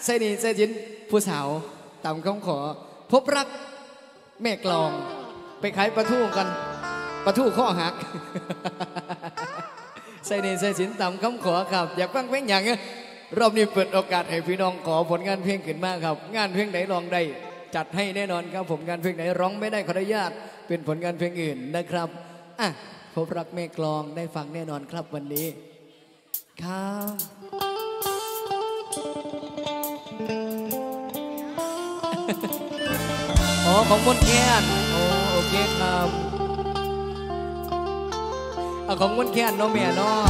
ใส่นี่ใส่จินผู้สาวตามคำขอพบรักแม่กลองไปขายปลาทูกันปลาทูข้อหักใส่นี่ใส่จินตามคำขอครับอยากฟังเพลงอย่างเงี้ยรอบนี้เปิดโอกาสให้พี่น้องขอผลงานเพลงขึ้นมาครับงานเพลงไหนร้องได้จัดให้แน่นอนครับผมงานเพลงไหนร้องไม่ได้ขออนุญาตเป็นผลงานเพลงอื่นนะครับอ่ะพบรักแม่กลองได้ฟังแน่นอนครับวันนี้ครับอ๋อของมนแคนโอเคครับเอาของมนแคนเนาะแม่เนาะ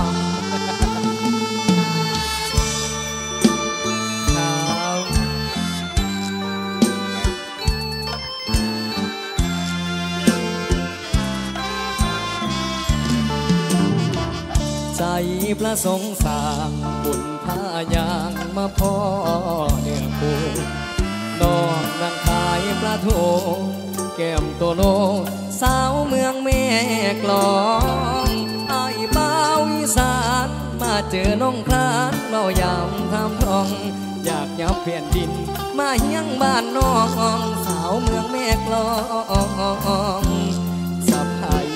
ใจพระสงฆ์สร้างบุญพายางมาพ่อเนื้อปูน้องนั่งขายปลาทูแก้มตัวโลสาวเมืองแม่กลองไอ้บ่าวอีสานมาเจอน้องคลานเรายามทำทองอยากยับเปลี่ยนดินมาเฮียงบ้านน้องสาวเมืองแม่กลองสะพาย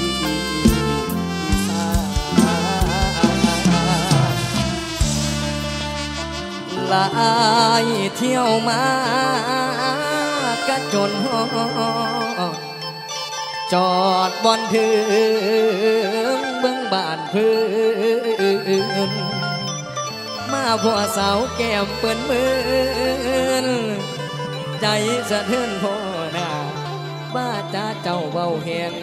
ลายเที่ยวมากะจนห้องจอดบอนถึงเบื้องบ้านพื้นมาพ่อสาวแก้มเปิ้นมืนใจสะเทือนพ่อหน้าบ้าจ้าเจ้าเบาแหง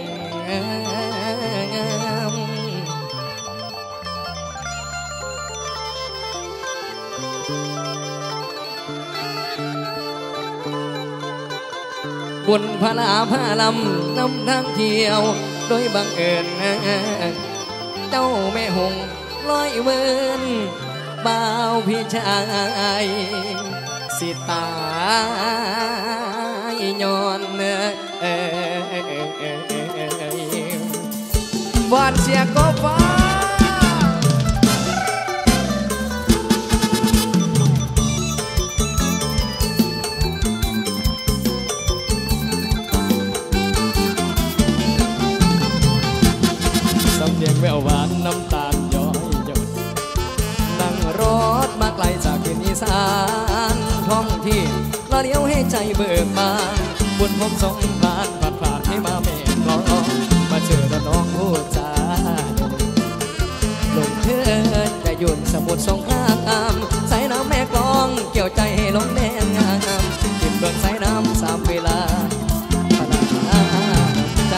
บุญพลาพาลำนำทางเที่ยวโดยบังเอิญเจ้าแม่หงลอยเวินบ่าวพี่ชายสิตายย้อนวานเสียก็ฟ้าเสียงแววหวานน้ำตาลย้อยหยดนั่งรถมาไกลจากถิ่นอีสานท้องที่ละเลี้ยวให้ใจเบิกบานบุญผมสงบานผัดผ่านให้มาแม่กลองมาเจอน้องพูดจาลงเธอจะหยุดสมุทรสงครามสายน้ำแม่กลองเกี่ยวใจให้ลงแดงงามกินเบื้องสายน้ำสามเวลาพลาใจ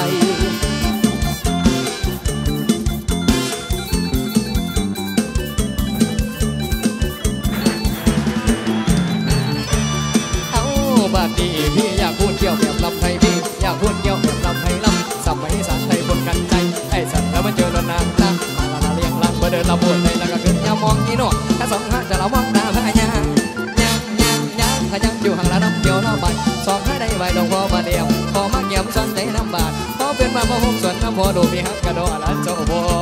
บาดดีพี่อยากพูดเกี่ยวแบบลำไทยพี่อยากพูดเกี่ยวแบบลำไทยลำสมัยสารไทยบนกันใจไอ้สัตว์แล้วมันเจอแล้วนางตามาละเลี้ยงลังมาเดินละบวนในแล้วก็ขึ้นยามองอีโน่ถ้าสองข้าจะละมองตาพายางพายังอยู่ห่างละน้ำเกี่ยวละใบสองข้าได้ใบดอกพอบาเดียวพอมาเกี่ยมซ้อนใจน้ำบาดพอเป็นมาพอหงส่วนน้ำพอดูพี่ฮักกระโดดละเจ้าบัว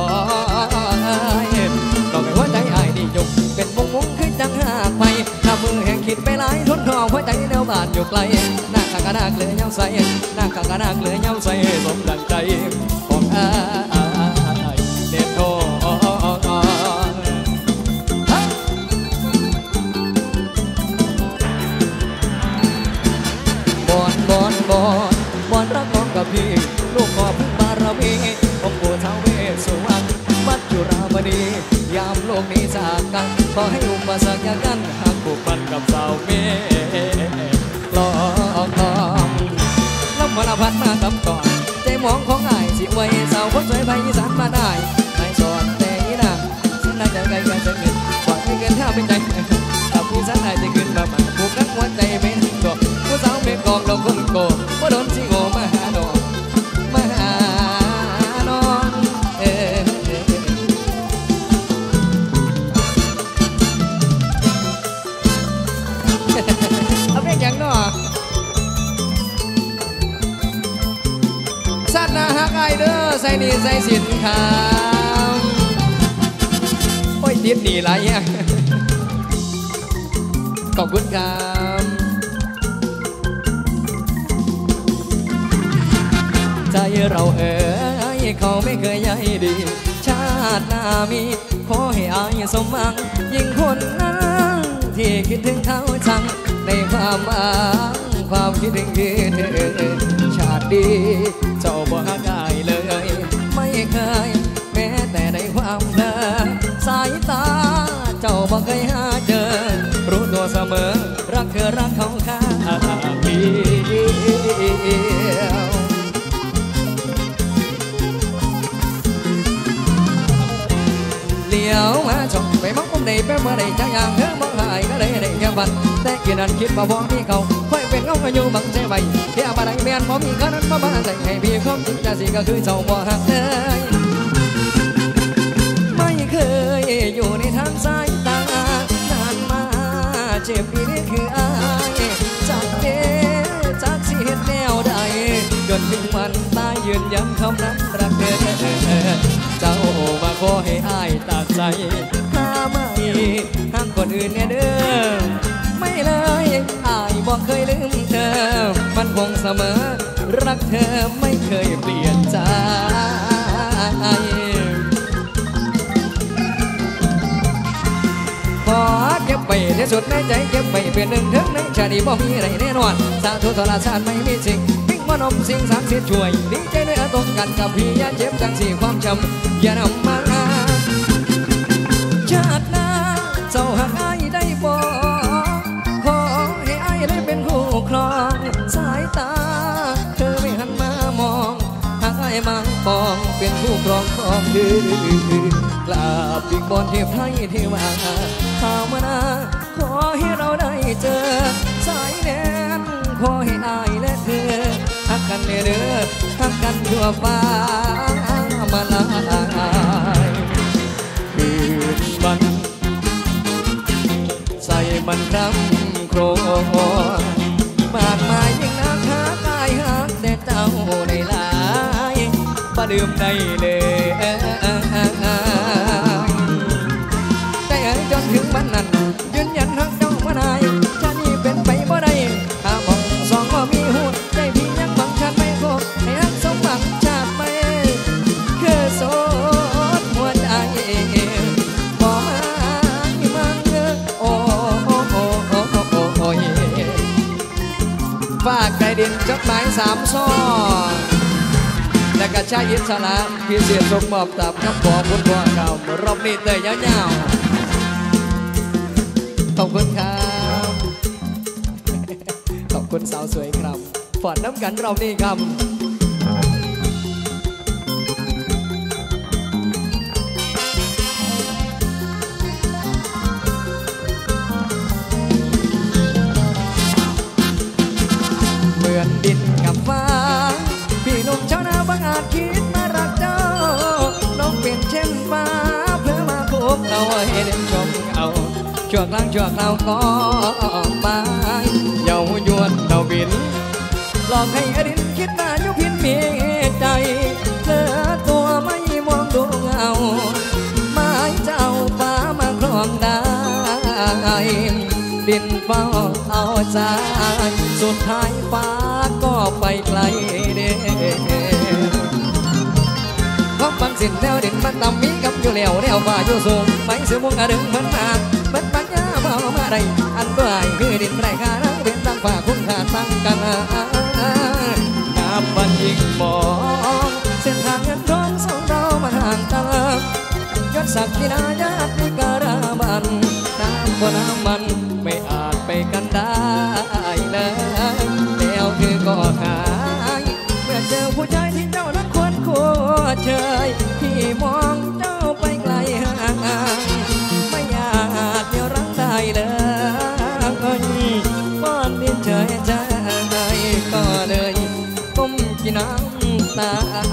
ดอกไม้หัวใจไอ้ดีจุกเป็นวงขึ้นจังหากไปถ้ามือแห่งคิดไปหลายทนทองหัวใจแนวบานอยู่ไกลหน้าขากระดากเลยเย้าใส่หน้าขากระดากเลยเย้าใส่สมดังใจของเด็ดโตบอนรักน้องกับพี่ลูกขอพึ่งบารมีองค์ปู่ท้าวเวสสุวรรณวัดจุฬามณียามโลกนี้จากกันขอให้อุปสรรคกันหากผูกพันกับสาวเมลองลำพลพัดมากับก่อนใจมองของอ้ายสิไว้สาวคนสวยไปอีสานมาได้ไม่สอนแต่อีนางฉันน่าจะไกลกันจะเงินกว่าไม่เกินถ้าเป็นใจกับผู้สาวได้จะขึ้นมามันผูกรักหัวใจไม่ทิ้งตัวผู้สาวไม่กองเราคนโกว่าโดนสิโง่มาหาดอกมาหาน้องเอาเป็นอย่างน้อสัตว์นาฮักไอเด้อใส่นี่ใส่สินคำโอ้ยติดหนีไรขอบคุณครับใจเราเขาไม่เคยใยดี ชาติหน้ามีขอให้อายสมหวังยิ่งคนนั้นที่คิดถึงเขาจังในความหวังความคิดถึงคือเธอชาติดีเจ้าบ่หักอายเลยไม่เคยแม้แต่ในความเพลินสายตาเจ้าบ่เคยหาเจอรู้ตัวเสมอรักเธอรักเขาข้าเดียวเลี้ยวมาชมไปมองมุมใดไปเมื่อใดจะอย่างเธอมองหายก็เลยได้แค่วันแต่กินนั้นคิดว่าพอมีเขาค่อยเป็นเงาอยู่บังใจใบเที่ยวมาได้เมียนพอมีขนาดมาบ้านใจให้พี่คบจริงจะสิก็คือเจ้าบ่หักเลยไม่เคยอยู่ในทางสายตานานมาเจ็บปีนี้คืออายจากเด้จากสิเหตุแนวใดจนถึงวันตายยืนยันคำนั้นรักเธอเจ้ามาขอให้อายตัดใจถ้าไม่ห้ามคนอื่นเนี่ยเด้อไม่เลยอายบอกเคยลืมเธอมันคงเสมอรักเธอไม่เคยเปลี่ยนใจขอเก็บไปที่สุดในใจเก็บไปเป็นหนึ่งถึงในชาติบ่มีอะไรแน่นอนสาธุทรชาติไม่มีสิ่งวิ่งมานมสิ่งศักดิ์สิทธิ์ช่วยดีใจเนื้อตรงกันกับพี่อย่าเจ็บจังสี่ความจำอย่านำมาชาติหน้าเจ้าหักอายได้บ่ขอให้อายได้เป็นคู่ครองสายตาเธอไม่หันมามองหักอายมังปองเป็นคู่ครองของเธอกราบบิกบอนเทพไทยเทวาภาวนาขอให้เราได้เจอสายแดนขอให้อายและเธอหักกันเด้อหักกันทั่วฟ้ามาลายคืนวันใส่มันรำโครงมากมายยิ่งนักหากายหักแต่เจ้าในลายบ่ดื่มได้เลยจนถึงวันนั้นยืนยันหักเจ้ามาได้ชาตินี้เป็นไปบ่ได้ถ้ามองสองก็มีหูใจพี่ยังบังชาติไม่ครบให้หักสมหวังชาติไม่คือโสดหัวใจขอให้มั่งโอ้ฝากใจดินจดหมาย3 ซองและกระชายอิสระพิเศษสมมอบตับคำขอคุณพ่อเก่ารอบนี้เตยยาวขอบคุณครับขอบคุณสาวสวยครับฝอดน้ำกันเรานี่ครับเหมือนดินกับฟ้าพี่หนุ่มชาวนาบางอาจคิดมารักเจ้าน้องเป็นเช่นฟ้าเพื่อมาพบเราให้เด่นชมเอาชั่วกลางชั่วคราวก็มาเยาวยวนเราบินหลอกให้อดินคิดว่ายุพินมีใจเธอตัวไม่มองดูเงาไม้เจ้าฟ้ามาครองได้ดินเฝ้าเอาใจสุดท้ายฟ้าก็ไปไกลเด้เพราะบางสิ่งแล้วดินมันต่ำมีกับอยู่แล้วแล้วฟ้าอยู่สูงไปเสือมุงกระดึงมันมาบัดปัญญาเบามาได้อันด้วยคือดินไรค่านังเป็นตั้งฝ่าคุณค่าตั้งกันน้ำมันยิ่งมองเส้นทางเงินทองสองเรามันห่างกันยศศักดิ์ที่นาญาติการามันน้ำบ่น้ำมันไม่อาจไปกันได้เลยแล้วคือก็หายเมื่อเจอผู้ชายที่เจ้านั้นควรคู่เชยที่มองเจ้าไปไกลห่างไม่อยากเดียวรักได้เลยป้อนดินเฉยใจก็เลยก้มกินน้ำตา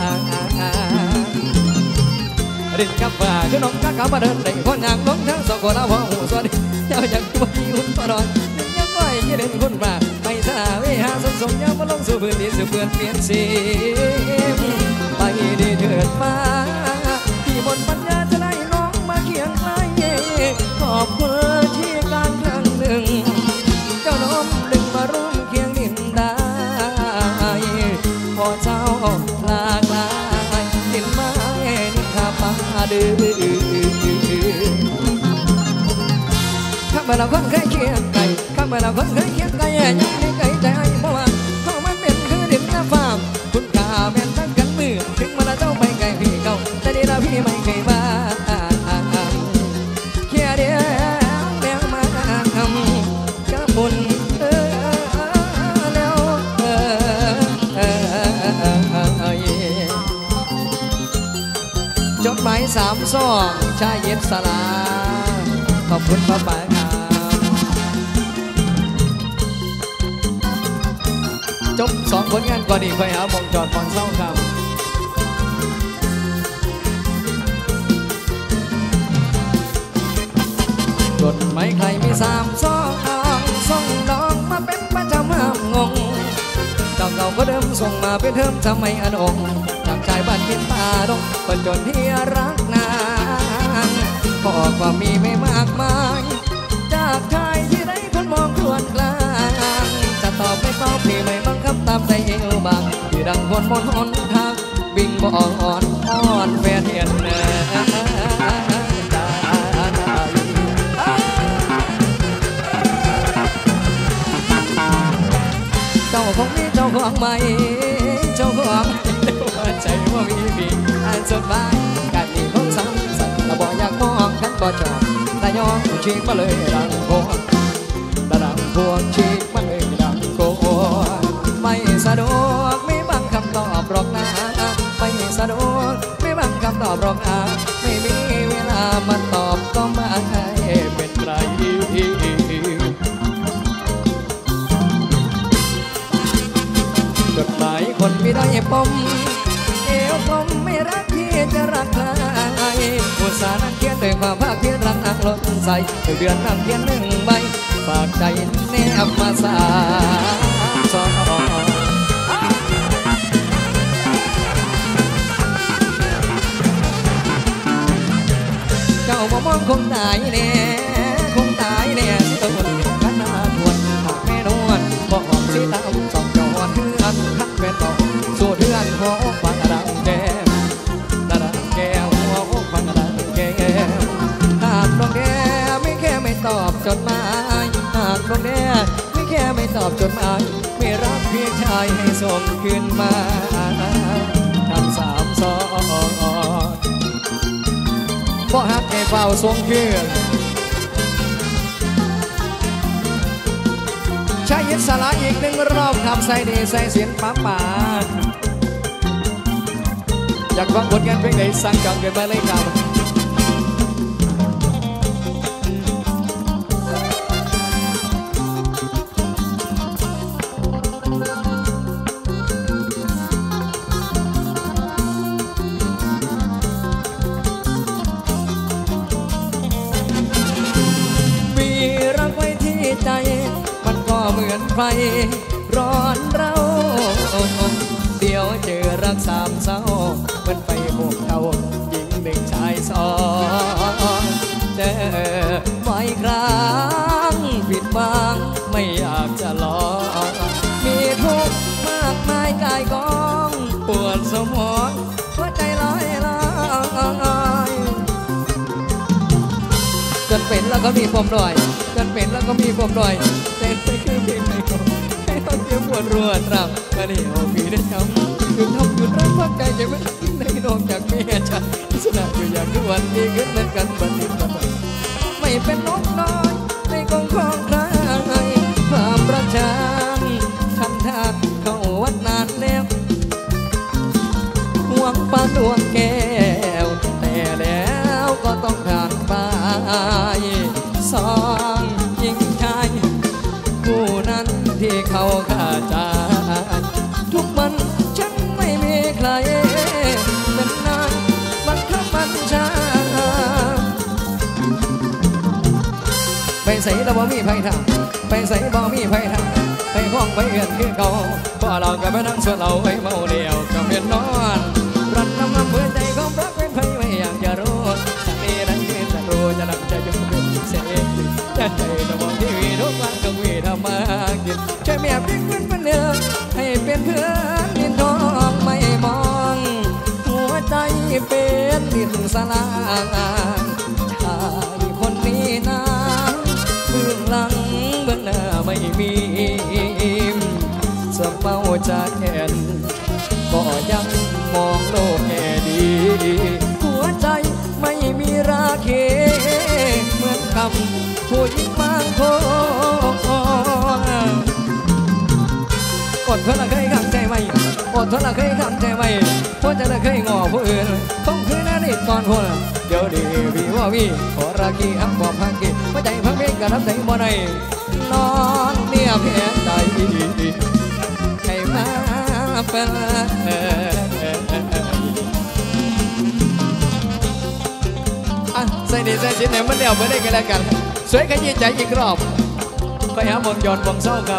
ดินกับฝ่าคือน้องกักกับมาเดินได้คนอย่างน้องทั้งสองคนเอาหัวหูสวัสดีเจ้าอยากตัวที่หุ่นปลอดดินยังก้อยยี่เด่นคุณฝ่าไม่ทราบหาสมสมยังมาลงสู่พื้นดินสู่เพื่อนเปลี่ยนสีไปดีเถิดฟ้าที่บนปัญญาจะได้น้องมาเคียงไกลขอบคุณที่การครั้งหนึ่งข้ามาแล้วคนเคยเคียงไก่ข้ามาแล้วคนเคยเคียงไก่ยังไม่ไก่ใจเพราะว่าเขามันเป็นคือดินน้ำฟาร์มคุณกาแม่นทั้งกันมือถึงมาแล้วเจ้าไปไก่พี่เก่าแต่ดีแล้วพี่ไม่เคยมาแค่เดียวแมวมากับบุญแล้วจดหมาย3 ซองชายเย็บสลาขอบคุณป้าป๋าครับจบ2 ผลงานก่อนอีกไปหาหมองจอดมองเศร้าครับจดหมายใครมี3 ซองส่งน้องมาเป็นประจำห้ามงงเจ้าเก่าก็เดิมส่งมาเป็นเทิมทำไมอันองจากชายบ้านเพียนป่าดงคนจนที่รักนานบอกว่ามีไม่มากมายจากชายที่ได้คนมองครวนกลางจะตอบไม่ตอบพี่ไม่บังคับตามใจเอวบางที่ดังคนมนหนทางวิ่งบ่อ่อนอ้อนแฟนเทียนเจ้าของมีเจ้าของใหม่เจ้าของว่าใจว่ามีพี่อ่านจดหมายการมีของซ้ำสัตว์ละบ่อยากมองกันบ่จอบแต่ยองชีกมาเลยดังโกดังพวงชีกมาเลยดังโกไม่สะดวกไม่บังคำตอบหรอกนะไม่สะดวกไม่บังคำตอบหรอกนะไม่มีเวลามาตอบก็มาให้เป็นไรจดหมายคนไม่ได้ปมเอวกลมไม่รักพี่จะรักใครอุตส่าห์นั่งเขียนด้วยความภาคเพียรรักนักลงใส่เดือนนั่งเขียน1 ใบฝากใจแนบมา3 ซองเจ้าบ่มองคงตายแน่คงตายแน่สิต้นขนาดทวนหากแม่นวลบอกสิตามสองจอดเทือนขัดเป็นต่อสู่เทือนหัวฟังดังแก้วหัวฟังดังแก้วหากน้องแดไม่แค่ไม่ตอบจดหมายหากน้องแดไม่แค่ไม่ตอบจดหมายไม่รักเพียงชายให้ส่งคืนมาทั้ง3 ซองบ่ฮักให้เฝ้าส่งคืนใช้ยินสละอีก1 รอบทำใส่ดีใส่เสียงป้าป่าอยากฟังผลงานเพลงไหนสั่งจองกันมาเลยครับมีรักไว้ที่ใจมันก็เหมือนไฟร้อนเราเดี๋ยวเจอรัก3 เศร้ามันไปพวกเขาหญิง1 ชาย2เจอบ่อยครั้งผิดหวังไม่อยากจะรอมีทุกข์มากมายกายกองปวดสมองหัวใจลอยจนเป็นแล้วก็มีปมด้อยจนเป็นแล้วก็มีปมด้อยเต้นไปคือเพลงไหนก็ให้ต้องเกี่ยวปวดรวดรับมาเดี๋ยวพี่ได้ทำหยุดรักพักใจจะไม่ทิ้งในนอกจากเมียฉันสนาอยู่อย่างทุกวันนี้ขึ้นเหมือนกันบันนี้บันไม่เป็นนกน้อยในกองของใครความรักฉันทำทางเข้าวัดนานแล้วห่วงปานดวงแก้วแต่แล้วก็ต้องผ่านไป2 หญิงชายผู้นั้นที่เขาขาดใจทุกวันฉันไม่มีใครเป็นนายบังคับบัญชาไปใส่แล้วบ่มีไผทางไปใส่บ่มีไผทางไปห้องไปเอื้อนคือเขาพอเราก็ไปนั่งสวดเราไว้เมาเดียวก็เป็นนอนรันน้ำเพื่อใจของรักเป็นไผไม่อยากจะรู้จะมีนั้นคือจะรู้จะรักจะยุ่งเป็นเสียจะใจจะมองทีวีทุกวันก็วีทำมากินช่วยแม่พลิกเป็นเนื้อให้เป็นเพื่อนนินทองไม่มองหัวใจเป็นนดินสลางชายคนนี้นะเบื้องหลังเบื้องหน้าไม่มีจะเมาจะแก่นก็ยังมองโลกแง่ดีหัวใจไม่มีราเคเหมือนคำผู้หญิงบางคนอดทนละเคยขังใจไว้อดทนละเคยขังใจไว้เพราะจะละเคยงอผู้อื่นคงคือนาฬิกาคนเดี๋ยวดีพี่ว่าพี่ขอราคีอักบอกพังกีหัวใจพังเพลงกระดับใจบ่ได้นอนเนี่ยเพียงใจให้มาเป็นใส่ดีใส่ชิ้นไหนมันเดียวไปได้กันแล้วกันสวยขยี้ใจอีกรอบไปหาบนยอดบงเศร้าเก่า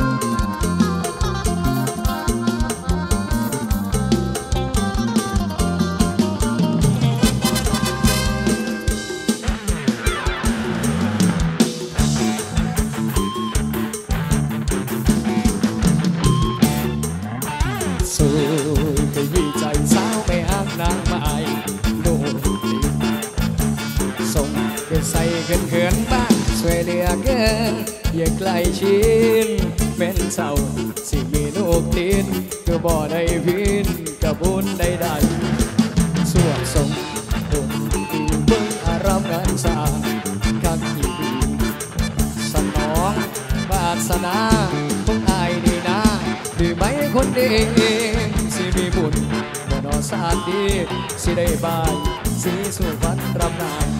สวยขยี้ใจสาวไปหานางไม้ดูส่งไปใส่เขินบ้างสวยเหลือเกินอย่าใกล้ชิดเป็นเศร้าสิมีลูกติดก็บ่ได้พินกับบุญใดๆสวดส่งดงดีเบิ่งอารมณ์งานสร้างกักที่ดีสนองวาสนาพวกอายดีนะดีไหมคนดีสิมีบุญบ่นอสานดีสิได้บายสิสู่ฝันรำนาน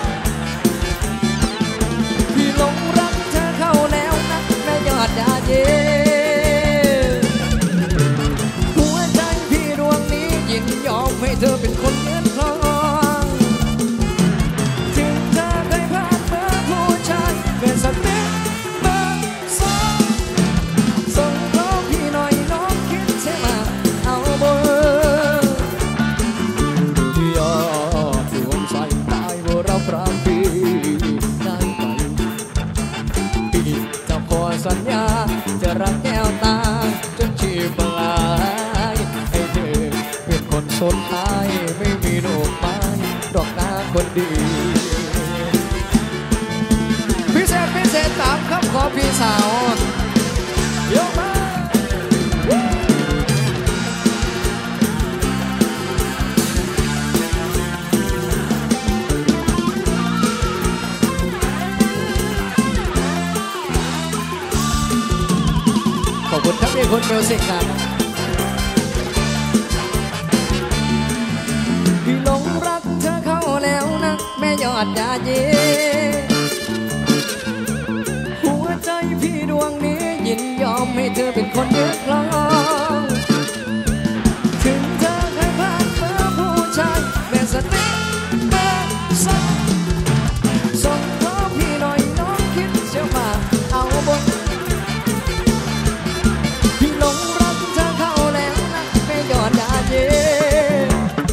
พี่หลงรักเธอเข้าแล้วนะแม่ยอดยาเย็นหัวใจพี่ดวงนี้ยินยอมให้เธอเป็นคนเงินทองถึงเธอเคยผ่านเบอร์ผู้ชายเป็นสักนิดเบอร์สองส่งขอพี่หน่อยน้องคิดใช่มาเอาเบอร์ยอดดวงใจตายบ่รับรางพี่ได้ไปพี่จะขอสัญญาจะรักแก้วตาจนชีพลายให้เธอเป็นคนสุดท้ายไม่มีโลกไม้ดอกนาคนดีพิเศษตามคำขอพี่สาวเยอะมากขอบคุณครับพี่คุณมิวสิกครับพี่หลงรักเธอเข้าแล้วนะแม่ยอดยาเยหัวใจพี่ดวงนี้ยินยอมให้เธอเป็นคนยึดครองถึงเธอเคยผ่านเบอร์ผู้ชายเป็นสติเบอร์สองส่งขอพี่หน่อยน้องคิดเสียมาเอาบนพี่หลงรักเธอเข้าแล้วนะแม่ยอดยาเย็น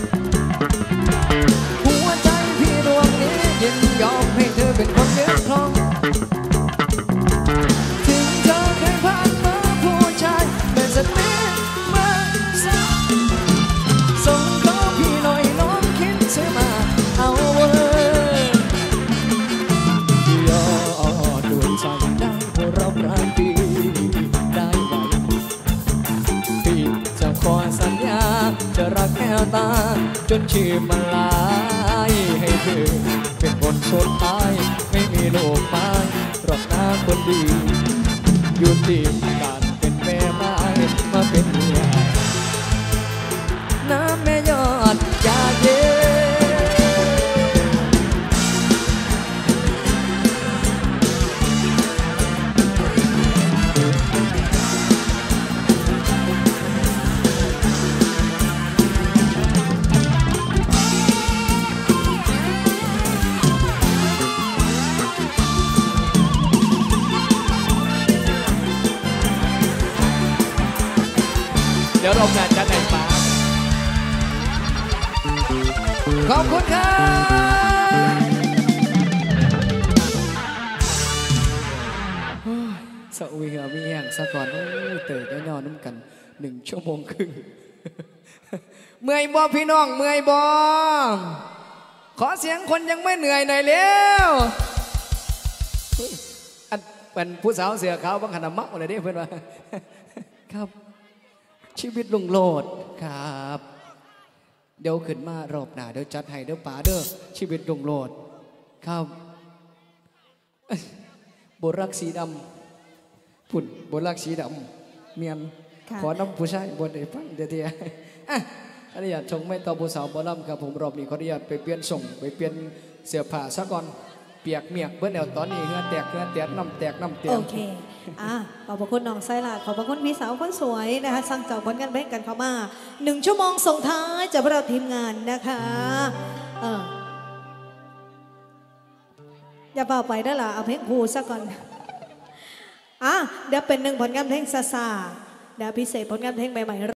หัวใจพี่ดวงนี้ยินยอมให้เธอเป็นคนยึดครองถึงเธอเคยผ่านเบอร์ผู้ชายเป็นสติเบอร์สองส่งขอพี่หน่อยน้องคิดเสียมาเอาเวอร์ยอดดวงใจได้ผู้รับรักพี่ได้ไหมพี่จะขอสัญญาจะรักแก้วตาจนชีพมันลายให้เธอเป็นคนสุดท้ายไม่มีโลกไม้รอกหน้าคนดียุติการเป็นแม่ไม้มาเป็นเมียน้ำแม่ยอดยาเย็เดี๋ยวรอบงานจะไหนฟ้าขอบคุณครับสวีกับมีแห่งสะก่อนเตยย่อๆน้ำกัน1 ชั่วโมงครึ่งเมื่อยบ่พี่น้องเมื่อยบ่ขอเสียงคนยังไม่เหนื่อยหน่อยเร็วอันเป็นผู้สาวเสือขาวบางขนาดมักอะไรเด้เพื่อนว่าครับชีวิตลุงโลดครับเดี๋ยวขึ้นมารอบหน้าเดี๋ยวจัดให้เดี๋ยวป๋าเด้อชีวิตลุงโลดครับบทรักสีดำพุ่นบทรักสีดำเมียนขอน้ำผู้ชายบทได้ฟังเดี๋ยวทีอนุญาตชงไม่ต่อผู้สาวบอลำครับผมรอบนี้ขออนุญาตไปเปลี่ยนส่งไปเปลี่ยนเสื้อผ้าซะก่อนเปียกเมียกเบิ้ลแนวตอนนี้เหือแตกน้ำแตกน้ำเตียงโอเคขอบพระคุณน้องไซล่าขอบพระคุณพี่สาวคนสวยนะคะสั่งเจ้าผลงานเพลงกันเข้ามา1 ชั่วโมงส่งท้ายจากเราทีมงานนะคะอย่าเป่าไปได้ล่ะเอาเพลงภูซะก่อนเดี๋ยวเป็น1 ผลงานเพลงซาเดี๋ยวพิเศษผลงานเพลงใหม่ๆ